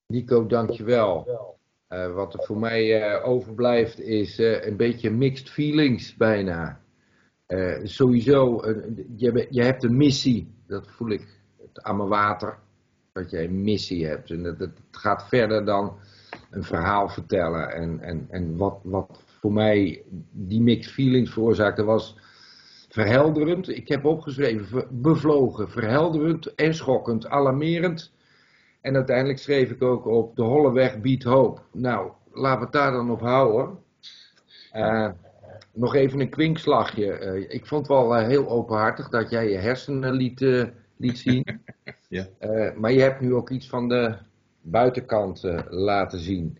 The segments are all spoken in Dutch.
Nico, dankjewel. Wat er voor mij overblijft is een beetje mixed feelings bijna. Sowieso, je hebt een missie, dat voel ik aan mijn water, dat jij een missie hebt. En het gaat verder dan een verhaal vertellen. En wat voor mij die mixed feelings veroorzaakte was verhelderend. Ik heb opgeschreven, bevlogen, verhelderend en schokkend, alarmerend. En uiteindelijk schreef ik ook op: de holle weg biedt hoop. Nou, laten we het daar dan op houden. Nog even een kwinkslagje. Ik vond het wel heel openhartig dat jij je hersenen liet zien. Ja. Maar je hebt nu ook iets van de buitenkant laten zien.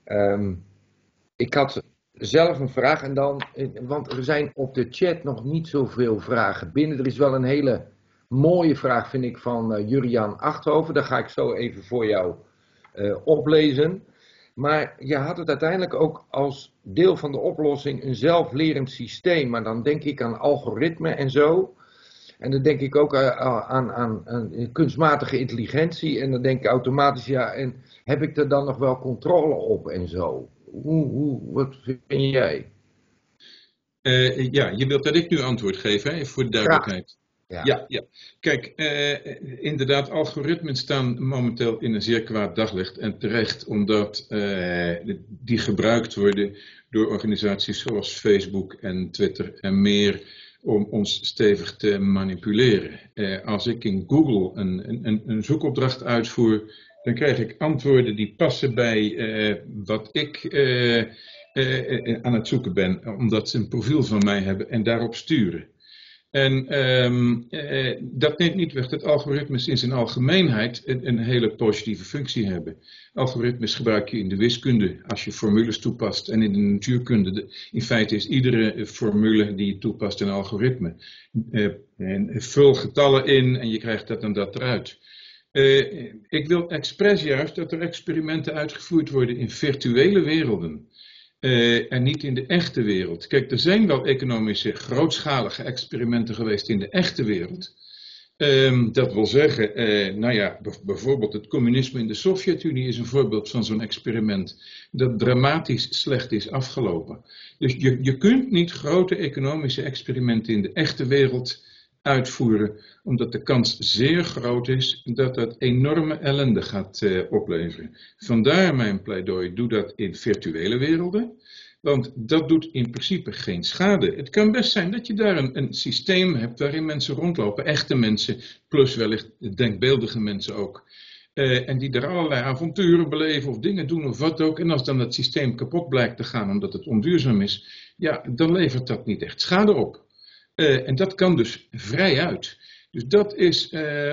Ik had zelf een vraag want er zijn op de chat nog niet zoveel vragen binnen. Er is wel een hele mooie vraag, vind ik, van Juriaan Achthoven. Daar ga ik zo even voor jou oplezen. Maar je had het uiteindelijk ook als deel van de oplossing een zelflerend systeem. Maar dan denk ik aan algoritme en zo. En dan denk ik ook aan kunstmatige intelligentie. En dan denk ik automatisch, ja, en heb ik er dan nog wel controle op en zo? Wat vind jij? Ja, je wilt dat ik nu antwoord geef, hè, voor de duidelijkheid. Ja. Kijk, inderdaad, algoritmen staan momenteel in een zeer kwaad daglicht. En terecht, omdat die gebruikt worden door organisaties zoals Facebook en Twitter en meer om ons stevig te manipuleren. Als ik in Google een zoekopdracht uitvoer, dan krijg ik antwoorden die passen bij wat ik aan het zoeken ben, omdat ze een profiel van mij hebben en daarop sturen. En dat neemt niet weg dat algoritmes in zijn algemeenheid een hele positieve functie hebben. Algoritmes gebruik je in de wiskunde als je formules toepast en in de natuurkunde. In feite is iedere formule die je toepast een algoritme. Vul getallen in en je krijgt dat en dat eruit. Ik wil expres juist dat er experimenten uitgevoerd worden in virtuele werelden. En niet in de echte wereld. Kijk, er zijn wel economische grootschalige experimenten geweest in de echte wereld. Dat wil zeggen, bijvoorbeeld het communisme in de Sovjet-Unie is een voorbeeld van zo'n experiment dat dramatisch slecht is afgelopen. Dus je kunt niet grote economische experimenten in de echte wereld uitvoeren, omdat de kans zeer groot is dat dat enorme ellende gaat opleveren. Vandaar mijn pleidooi, doe dat in virtuele werelden, want dat doet in principe geen schade. Het kan best zijn dat je daar een systeem hebt waarin mensen rondlopen, echte mensen, plus wellicht denkbeeldige mensen ook. En die daar allerlei avonturen beleven of dingen doen of wat ook. En als dan het systeem kapot blijkt te gaan omdat het onduurzaam is, ja, dan levert dat niet echt schade op. En dat kan dus vrij uit. Dus dat is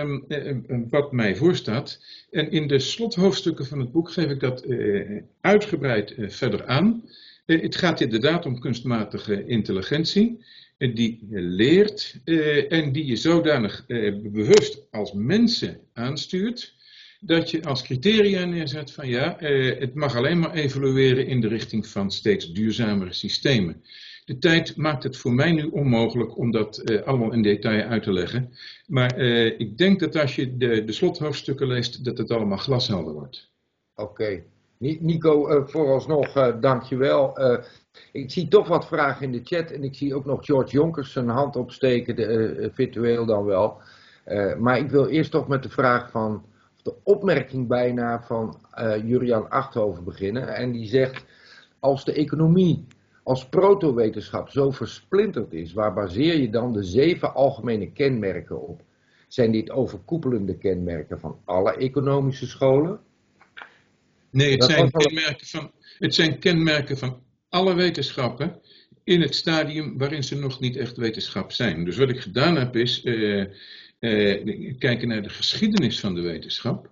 wat mij voorstaat. En in de slothoofdstukken van het boek geef ik dat uitgebreid verder aan. Het gaat inderdaad om kunstmatige intelligentie. Die leert en die je zodanig bewust als mensen aanstuurt, dat je als criteria neerzet van ja, het mag alleen maar evolueren in de richting van steeds duurzamere systemen. De tijd maakt het voor mij nu onmogelijk om dat allemaal in detail uit te leggen. Maar ik denk dat als je de slothoofdstukken leest, dat het allemaal glashelder wordt. Oké. Nico, vooralsnog dankjewel. Ik zie toch wat vragen in de chat en ik zie ook nog George Jonkers zijn hand opsteken, virtueel dan wel. Maar ik wil eerst toch met de vraag van, de opmerking bijna van Juriaan Achthoven beginnen. En die zegt, als de economie als protowetenschap zo versplinterd is, waar baseer je dan de 7 algemene kenmerken op? Zijn dit overkoepelende kenmerken van alle economische scholen? Nee, het zijn kenmerken van alle wetenschappen in het stadium waarin ze nog niet echt wetenschap zijn. Dus wat ik gedaan heb is kijken naar de geschiedenis van de wetenschap.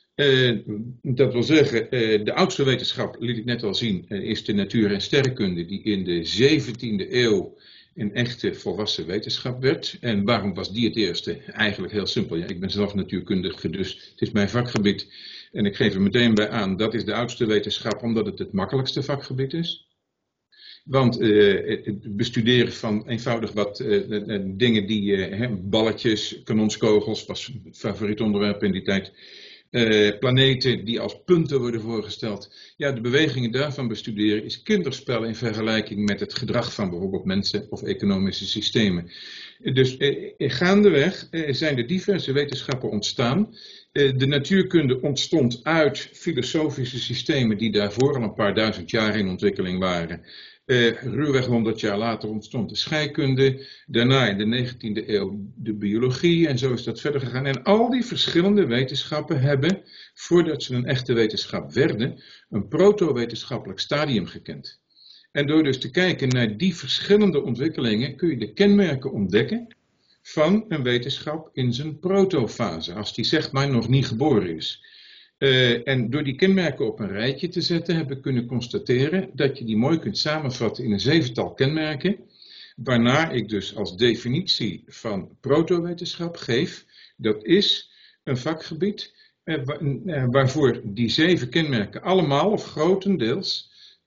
Dat wil zeggen, de oudste wetenschap, liet ik net al zien, is de natuur- en sterrenkunde, die in de 17e eeuw een echte volwassen wetenschap werd. En waarom was die het eerste? Eigenlijk heel simpel. Ja, ik ben zelf natuurkundige, dus het is mijn vakgebied. En ik geef er meteen bij aan, dat is de oudste wetenschap, omdat het het makkelijkste vakgebied is. Want het bestuderen van eenvoudig wat dingen die, balletjes, kanonskogels, was het favoriet onderwerp in die tijd. planeten die als punten worden voorgesteld. Ja, de bewegingen daarvan bestuderen is kinderspel in vergelijking met het gedrag van bijvoorbeeld mensen of economische systemen. Dus gaandeweg zijn er diverse wetenschappen ontstaan. De natuurkunde ontstond uit filosofische systemen die daarvoor al een paar duizend jaar in ontwikkeling waren. Ruwweg 100 jaar later ontstond de scheikunde, daarna in de 19e eeuw de biologie en zo is dat verder gegaan. En al die verschillende wetenschappen hebben, voordat ze een echte wetenschap werden, een proto-wetenschappelijk stadium gekend. En door dus te kijken naar die verschillende ontwikkelingen kun je de kenmerken ontdekken van een wetenschap in zijn protofase, als die zeg maar nog niet geboren is. En door die kenmerken op een rijtje te zetten, heb ik kunnen constateren dat je die mooi kunt samenvatten in een 7-tal kenmerken, waarna ik dus als definitie van protowetenschap geef, dat is een vakgebied waarvoor die 7 kenmerken allemaal of grotendeels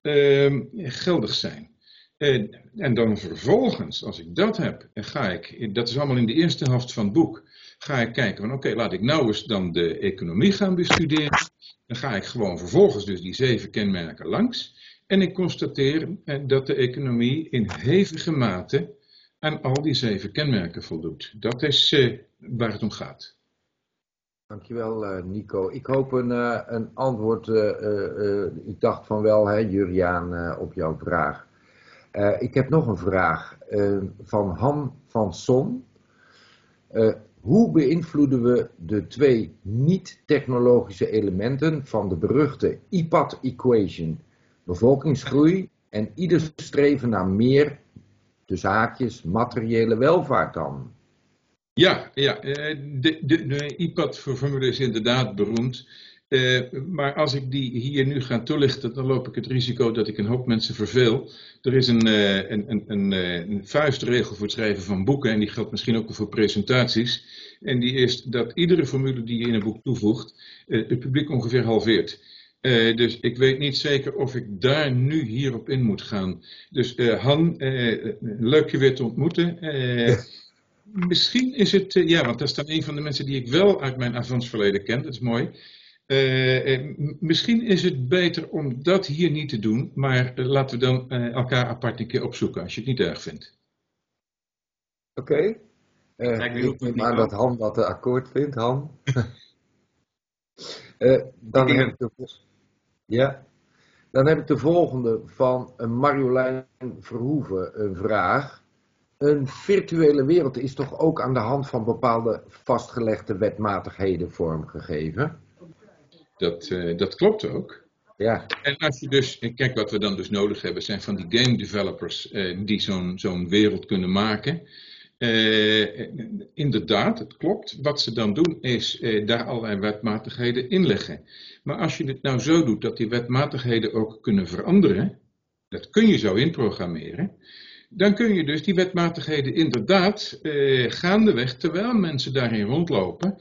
geldig zijn. En dan vervolgens, als ik dat heb, ga ik, dat is allemaal in de eerste helft van het boek, ga ik kijken van oké, laat ik nou eens dan de economie gaan bestuderen. Dan ga ik gewoon vervolgens dus die 7 kenmerken langs. En ik constateer dat de economie in hevige mate aan al die 7 kenmerken voldoet. Dat is waar het om gaat. Dankjewel Nico. Ik hoop een antwoord, ik dacht van wel hè, Juriaan, op jouw vraag. Ik heb nog een vraag van Han van Son. Hoe beïnvloeden we de 2 niet-technologische elementen van de beruchte IPAT-equation? Bevolkingsgroei en ieder streven naar meer, tussen haakjes, materiële welvaart dan? Ja, de IPAT-formule is inderdaad beroemd. Maar als ik die hier nu ga toelichten, dan loop ik het risico dat ik een hoop mensen verveel. Er is een vuistregel voor het schrijven van boeken en die geldt misschien ook wel voor presentaties. En die is dat iedere formule die je in een boek toevoegt, het publiek ongeveer halveert. Dus ik weet niet zeker of ik daar nu hierop in moet gaan. Dus Han, leuk je weer te ontmoeten. Misschien is het, ja, want dat is dan een van de mensen die ik wel uit mijn avanceverleden ken, dat is mooi. Misschien is het beter om dat hier niet te doen, maar laten we dan elkaar apart een keer opzoeken, als je het niet erg vindt. Oké. Ik neem aan dat Han dat akkoord vindt, Han. Dan heb ik de volgende van Marjolein Verhoeven, een vraag. Een virtuele wereld is toch ook aan de hand van bepaalde vastgelegde wetmatigheden vormgegeven? Dat klopt ook. Ja. En als je dus, kijk wat we dan dus nodig hebben, zijn van die game developers die zo'n wereld kunnen maken. Inderdaad, het klopt. Wat ze dan doen is daar allerlei wetmatigheden inleggen. Maar als je het nou zo doet dat die wetmatigheden ook kunnen veranderen, dat kun je zo inprogrammeren, dan kun je dus die wetmatigheden inderdaad gaandeweg, terwijl mensen daarin rondlopen,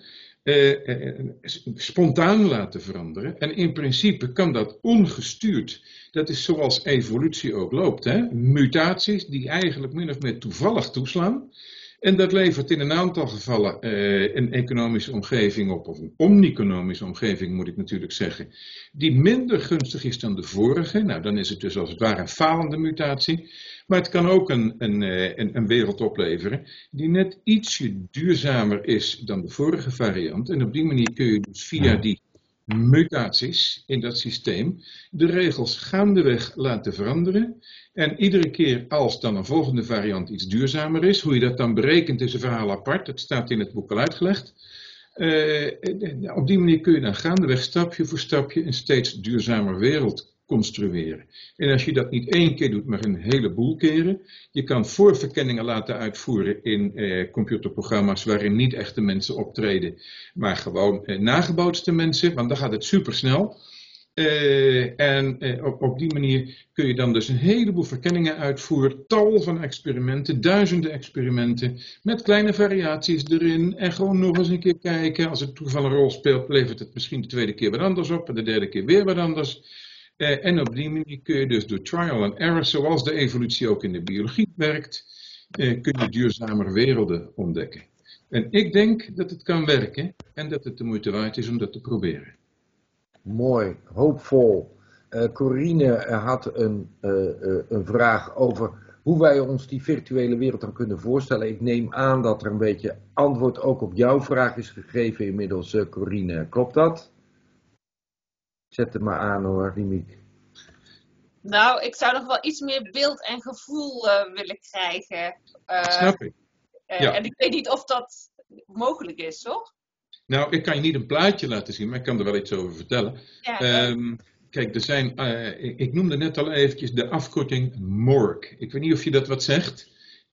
spontaan laten veranderen. En in principe kan dat ongestuurd. Dat is zoals evolutie ook loopt. Hè? Mutaties die eigenlijk min of meer toevallig toeslaan. En dat levert in een aantal gevallen een economische omgeving op, of een omni-economische omgeving moet ik natuurlijk zeggen, die minder gunstig is dan de vorige. Nou, dan is het dus als het ware een falende mutatie. Maar het kan ook een wereld opleveren die net ietsje duurzamer is dan de vorige variant. En op die manier kun je dus via die mutaties in dat systeem de regels gaandeweg laten veranderen. En iedere keer als dan een volgende variant iets duurzamer is, hoe je dat dan berekent is een verhaal apart, dat staat in het boek al uitgelegd. Op die manier kun je dan gaandeweg stapje voor stapje een steeds duurzamer wereld construeren. En als je dat niet 1 keer doet, maar een heleboel keren, je kan voorverkenningen laten uitvoeren in computerprogramma's waarin niet echte mensen optreden, maar gewoon nagebootste mensen, want dan gaat het supersnel. Op die manier kun je dan dus een heleboel verkenningen uitvoeren, tal van experimenten, duizenden experimenten, met kleine variaties erin en gewoon nog eens een keer kijken. Als het toeval een rol speelt, levert het misschien de 2e keer wat anders op en de 3e keer weer wat anders. En op die manier kun je dus door trial and error, zoals de evolutie ook in de biologie werkt, kun je duurzamere werelden ontdekken. En ik denk dat het kan werken en dat het de moeite waard is om dat te proberen. Mooi, hoopvol. Corine had een vraag over hoe wij ons die virtuele wereld dan kunnen voorstellen. Ik neem aan dat er een beetje antwoord ook op jouw vraag is gegeven inmiddels, Corine. Klopt dat? Zet het maar aan hoor, Rimiek. Nou, ik zou nog wel iets meer beeld en gevoel willen krijgen. Snap ik. Ja. En ik weet niet of dat mogelijk is, hoor. Nou, ik kan je niet een plaatje laten zien, maar ik kan er wel iets over vertellen. Ja, Kijk, er zijn, ik noemde net al eventjes de afkorting MORPG. Ik weet niet of je dat wat zegt.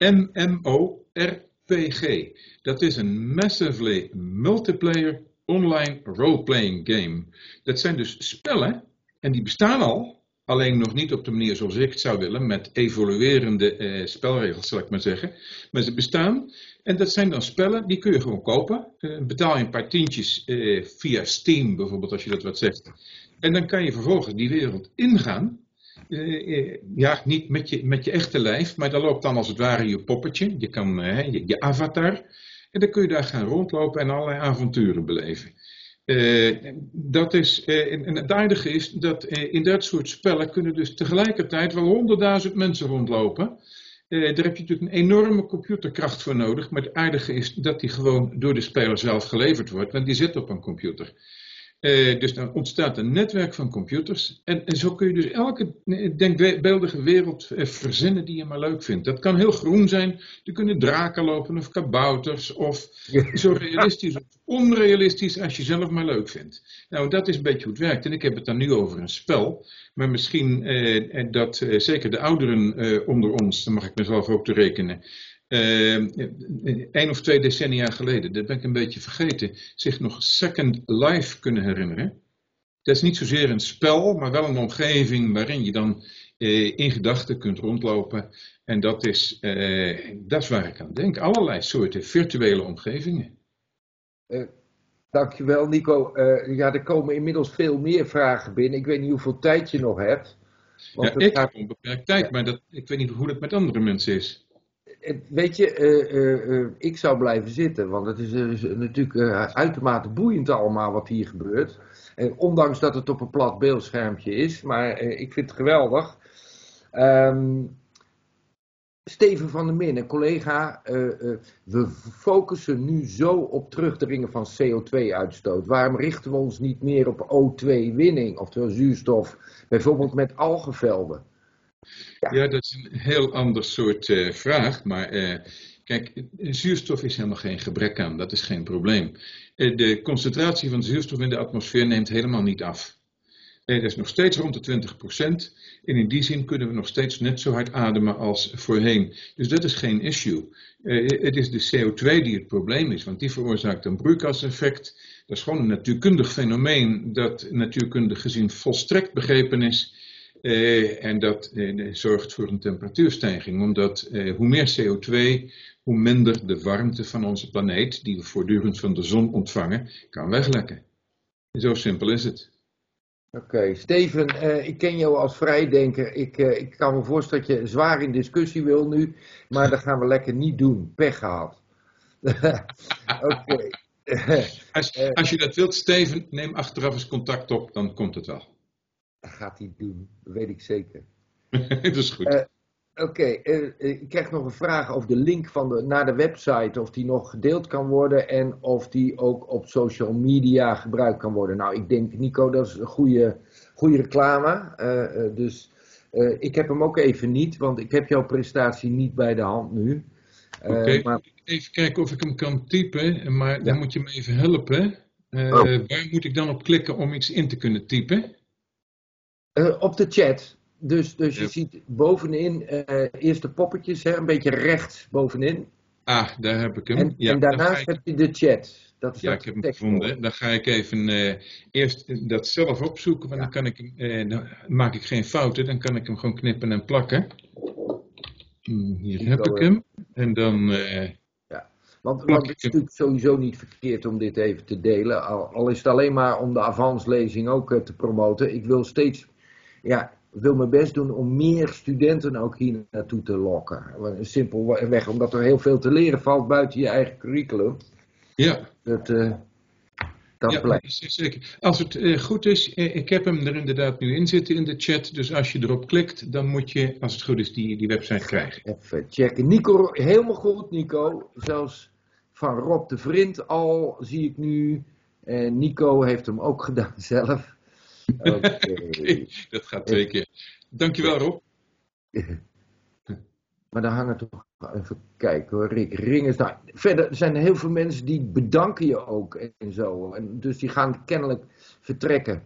MMORPG. Dat is een Massively Multiplayer Online Role-Playing Game. Dat zijn dus spellen, en die bestaan al. Alleen nog niet op de manier zoals ik het zou willen, met evoluerende spelregels, zal ik maar zeggen. Maar ze bestaan. En dat zijn dan spellen, die kun je gewoon kopen. Betaal je een paar tientjes via Steam bijvoorbeeld, als je dat wat zegt. En dan kan je vervolgens die wereld ingaan. Ja, niet met je echte lijf, maar dan loopt dan als het ware je poppetje. Je kan je avatar. En dan kun je daar gaan rondlopen en allerlei avonturen beleven. Dat is, en het aardige is dat in dat soort spellen kunnen dus tegelijkertijd wel 100.000 mensen rondlopen. Daar heb je natuurlijk een enorme computerkracht voor nodig. Maar het aardige is dat die gewoon door de speler zelf geleverd wordt, want die zit op een computer. Dus dan ontstaat een netwerk van computers. En zo kun je dus elke denkbeeldige wereld verzinnen die je maar leuk vindt. Dat kan heel groen zijn. Er kunnen draken lopen of kabouters. Of zo realistisch of onrealistisch als je zelf maar leuk vindt. Nou, dat is een beetje hoe het werkt. En ik heb het dan nu over een spel. Maar misschien dat zeker de ouderen onder ons, daar mag ik mezelf ook te rekenen. 1 of 2 decennia geleden, dat ben ik een beetje vergeten, zich nog Second Life kunnen herinneren. Dat is niet zozeer een spel, maar wel een omgeving waarin je dan in gedachten kunt rondlopen. En dat is waar ik aan denk. Allerlei soorten virtuele omgevingen. Dankjewel, Nico. Ja, er komen inmiddels veel meer vragen binnen. Ik weet niet hoeveel tijd je nog hebt. Want ja, ik heb onbeperkt tijd, maar ik weet niet hoe dat met andere mensen is. Weet je, ik zou blijven zitten, want het is natuurlijk uitermate boeiend allemaal wat hier gebeurt. Ondanks dat het op een plat beeldschermpje is, maar ik vind het geweldig. Steven van der Min, een collega, we focussen nu zo op terugdringen van CO2-uitstoot. Waarom richten we ons niet meer op O2-winning, oftewel zuurstof, bijvoorbeeld met algenvelden? Ja, dat is een heel ander soort vraag, maar kijk, zuurstof is helemaal geen gebrek aan, dat is geen probleem. De concentratie van zuurstof in de atmosfeer neemt helemaal niet af. Dat is nog steeds rond de 20% en in die zin kunnen we nog steeds net zo hard ademen als voorheen. Dus dat is geen issue. Het is de CO2 die het probleem is, want die veroorzaakt een broeikaseffect. Dat is gewoon een natuurkundig fenomeen dat natuurkundig gezien volstrekt begrepen is. En dat zorgt voor een temperatuurstijging, omdat hoe meer CO2, hoe minder de warmte van onze planeet, die we voortdurend van de zon ontvangen, kan weglekken. Zo simpel is het. Oké, Steven, ik ken jou als vrijdenker. Ik kan me voorstellen dat je zwaar in discussie wil nu, maar dat gaan we lekker niet doen. Pech gehad. Oké. Als je dat wilt, Steven, neem achteraf eens contact op, dan komt het wel. Dat gaat hij doen, dat weet ik zeker. Dat is goed. Oké, ik krijg nog een vraag over de link naar de website, of die nog gedeeld kan worden en of die ook op social media gebruikt kan worden. Nou, ik denk, Nico, dat is een goede reclame. Dus ik heb hem ook even niet, want ik heb jouw prestatie niet bij de hand nu. Oké, even kijken of ik hem kan typen, maar dan moet je me even helpen. Waar moet ik dan op klikken om iets in te kunnen typen? Op de chat. Dus je ziet bovenin eerst de poppetjes, een beetje rechts bovenin. Ah, daar heb ik hem. En daarnaast heb je de chat. Dat is ik heb hem gevonden. Dan ga ik even eerst dat zelf opzoeken, want dan kan ik dan maak ik geen fouten, dan kan ik hem gewoon knippen en plakken. Hier heb ik hem. En dan... Want het is natuurlijk sowieso niet verkeerd om dit even te delen, al is het alleen maar om de avanstlezing ook te promoten. Ik wil steeds, wil mijn best doen om meer studenten ook hier naartoe te lokken. Simpelweg omdat er heel veel te leren valt buiten je eigen curriculum. Ja. Dat blijkt. Zeker. Als het goed is, ik heb hem er inderdaad nu in zitten in de chat. Dus als je erop klikt, dan moet je, als het goed is, die website krijgen. Even checken. Nico, helemaal goed, Nico. Zelfs van Rob de Vriend al, zie ik nu. En Nico heeft hem ook gedaan zelf. Okay, dat gaat 2 keer. Dankjewel, Rob. Maar dan hangen toch even kijken hoor, Rick Ringers. Nou, verder zijn er heel veel mensen die bedanken je ook en zo. En dus die gaan kennelijk vertrekken.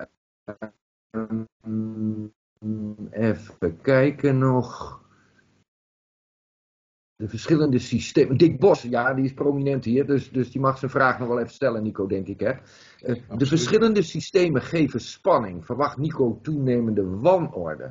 Even kijken nog. De verschillende systemen. Dick Bos, ja, die is prominent hier. Dus die mag zijn vraag nog wel even stellen, Nico, denk ik. Hè? De verschillende systemen geven spanning. Verwacht Nico toenemende wanorde?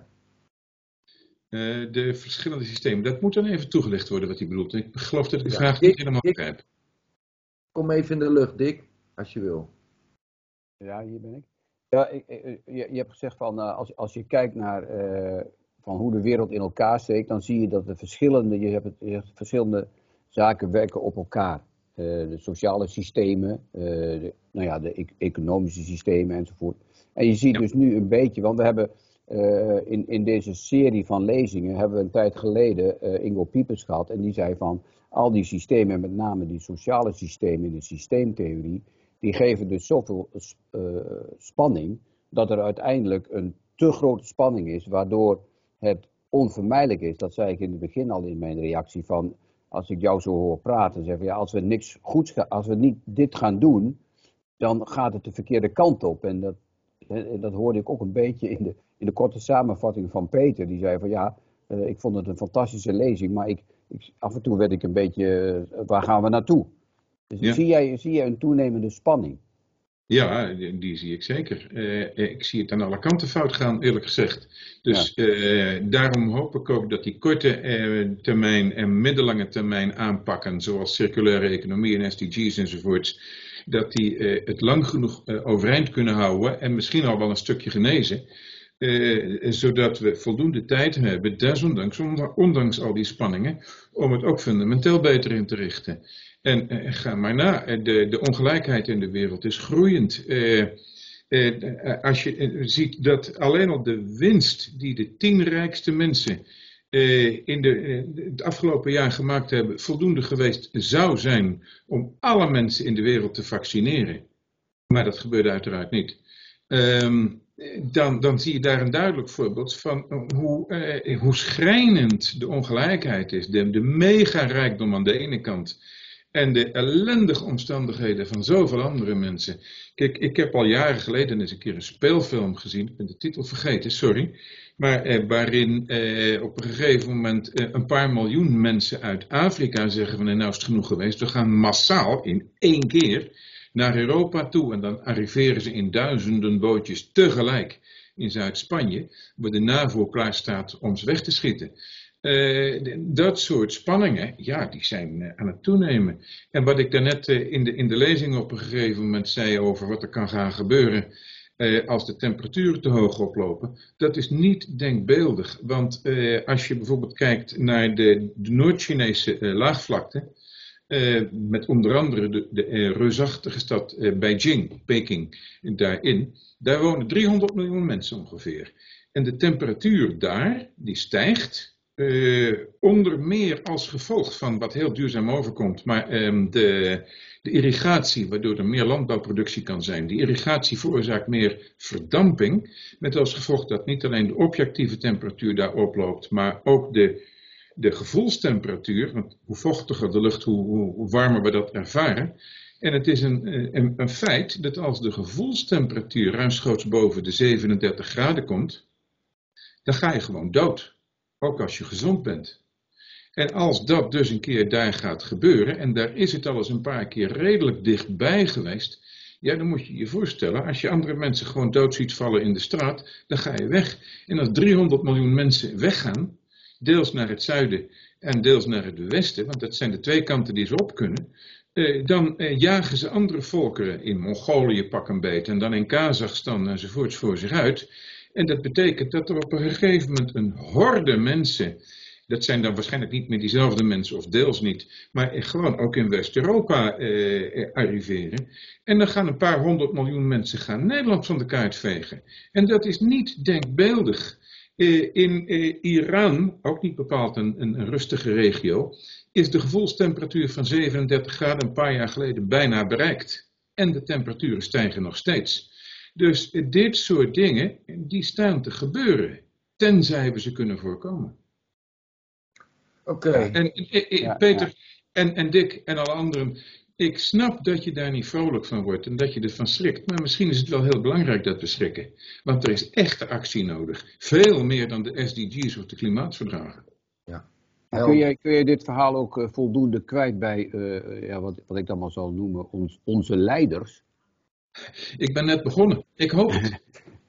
De verschillende systemen. Dat moet dan even toegelicht worden wat hij bedoelt. Ik geloof dat ik de vraag niet helemaal begrijp. Kom even in de lucht, Dick, als je wil. Ja, hier ben ik. Ja, je hebt gezegd van als je kijkt naar van hoe de wereld in elkaar steekt, dan zie je dat je hebt verschillende zaken werken op elkaar. De sociale systemen, de economische systemen enzovoort. En je ziet dus nu een beetje, want we hebben in deze serie van lezingen hebben we een tijd geleden Ingo Piepers gehad. En die zei van al die systemen, met name die sociale systemen in de systeemtheorie, die geven dus zoveel spanning dat er uiteindelijk een te grote spanning is, waardoor het onvermijdelijk is. Dat zei ik in het begin al in mijn reactie van, als ik jou zo hoor praten, zeg ja, als we niks goeds als we niet dit gaan doen, dan gaat het de verkeerde kant op. En dat hoorde ik ook een beetje in de korte samenvatting van Peter. Die zei van ja, ik vond het een fantastische lezing, maar af en toe werd ik een beetje, waar gaan we naartoe? Dus ja. Zie jij een toenemende spanning? Ja, die zie ik zeker. Ik zie het aan alle kanten fout gaan, eerlijk gezegd. Dus daarom hoop ik ook dat die korte termijn en middellange termijn aanpakken, zoals circulaire economie en SDG's enzovoorts, dat die het lang genoeg overeind kunnen houden en misschien al wel een stukje genezen. Zodat we voldoende tijd hebben, desondanks, ondanks al die spanningen, om het ook fundamenteel beter in te richten. En ga maar na, de ongelijkheid in de wereld is groeiend. Als je ziet dat alleen al de winst die de 10 rijkste mensen in het afgelopen jaar gemaakt hebben, voldoende geweest zou zijn om alle mensen in de wereld te vaccineren. Maar dat gebeurde uiteraard niet. Dan zie je daar een duidelijk voorbeeld van hoe schrijnend de ongelijkheid is. De mega-rijkdom aan de ene kant en de ellendige omstandigheden van zoveel andere mensen. Kijk, ik heb al jaren geleden eens een keer een speelfilm gezien, ik ben de titel vergeten, sorry. Maar waarin op een gegeven moment een paar miljoen mensen uit Afrika zeggen van nou is het genoeg geweest. We gaan massaal in 1 keer naar Europa toe en dan arriveren ze in duizenden bootjes tegelijk in Zuid-Spanje, waar de NAVO klaar staat om ze weg te schieten. Dat soort spanningen, ja, die zijn aan het toenemen. En wat ik daarnet in de lezing op een gegeven moment zei over wat er kan gaan gebeuren als de temperaturen te hoog oplopen, dat is niet denkbeeldig. Want als je bijvoorbeeld kijkt naar de Noord-Chinese laagvlakte, met onder andere de reusachtige stad Peking daarin, daar wonen 300 miljoen mensen ongeveer. En de temperatuur daar, die stijgt, onder meer als gevolg van wat heel duurzaam overkomt, maar de irrigatie, waardoor er meer landbouwproductie kan zijn. Die irrigatie veroorzaakt meer verdamping, met als gevolg dat niet alleen de objectieve temperatuur daar oploopt, maar ook de gevoelstemperatuur, want hoe vochtiger de lucht, hoe warmer we dat ervaren. En het is een feit dat als de gevoelstemperatuur ruimschoots boven de 37 graden komt, dan ga je gewoon dood. Ook als je gezond bent. En als dat dus een keer daar gaat gebeuren, en daar is het al eens een paar keer redelijk dichtbij geweest, ja, dan moet je je voorstellen, als je andere mensen gewoon dood ziet vallen in de straat, dan ga je weg. En als 300 miljoen mensen weggaan, deels naar het zuiden en deels naar het westen, want dat zijn de 2 kanten die ze op kunnen, dan jagen ze andere volkeren in Mongolië pak een beet en dan in Kazachstan enzovoorts voor zich uit. En dat betekent dat er op een gegeven moment een horde mensen, dat zijn dan waarschijnlijk niet meer diezelfde mensen of deels niet, maar gewoon ook in West-Europa arriveren. En dan gaan een paar 100 miljoen mensen gaan Nederland van de kaart vegen. En dat is niet denkbeeldig. In Iran, ook niet bepaald een rustige regio, is de gevoelstemperatuur van 37 graden een paar jaar geleden bijna bereikt. En de temperaturen stijgen nog steeds. Dus dit soort dingen, die staan te gebeuren, tenzij we ze kunnen voorkomen. Oké. En Peter en Dick en alle anderen, ik snap dat je daar niet vrolijk van wordt en dat je ervan schrikt. Maar misschien is het wel heel belangrijk dat we schrikken. Want er is echte actie nodig. Veel meer dan de SDG's of de klimaatverdragen. Ja. Kun je dit verhaal ook voldoende kwijt bij wat ik dan maar zal noemen onze leiders? Ik ben net begonnen. Ik hoop het.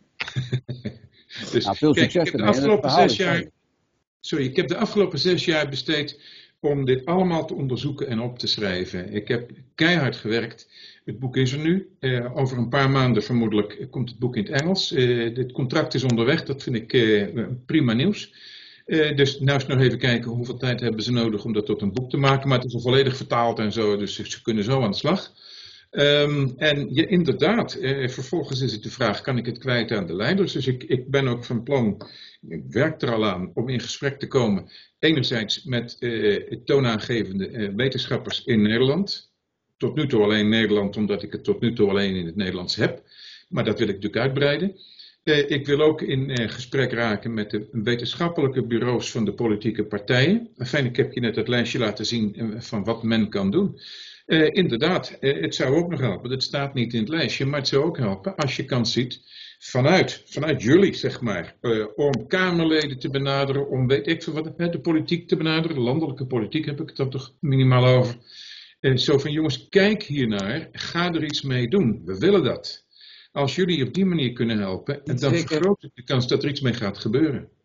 Dus, veel succes ik heb de afgelopen 6 jaar... Sorry, ik heb de afgelopen 6 jaar besteed om dit allemaal te onderzoeken en op te schrijven. Ik heb keihard gewerkt. Het boek is er nu. Over een paar maanden vermoedelijk komt het boek in het Engels. Dit contract is onderweg. Dat vind ik prima nieuws. Dus nou eens nog even kijken hoeveel tijd hebben ze nodig om dat tot een boek te maken. Maar het is al volledig vertaald en zo. Dus ze kunnen zo aan de slag. En inderdaad, vervolgens is het de vraag, kan ik het kwijt aan de leiders? Dus ik ben ook van plan, ik werk er al aan, om in gesprek te komen. Enerzijds met toonaangevende wetenschappers in Nederland. Tot nu toe alleen Nederland, omdat ik het tot nu toe alleen in het Nederlands heb. Maar dat wil ik natuurlijk uitbreiden. Ik wil ook in gesprek raken met de wetenschappelijke bureaus van de politieke partijen. Enfin, ik heb je net het lijstje laten zien van wat men kan doen. Inderdaad, het zou ook nog helpen. Dat staat niet in het lijstje, maar het zou ook helpen als je kans ziet vanuit jullie, zeg maar, om Kamerleden te benaderen, om weet ik veel wat, de politiek te benaderen, de landelijke politiek heb ik het dan toch minimaal over. Zo van jongens, kijk hiernaar, ga er iets mee doen, we willen dat. Als jullie op die manier kunnen helpen, dan vergroot het de kans dat er iets mee gaat gebeuren.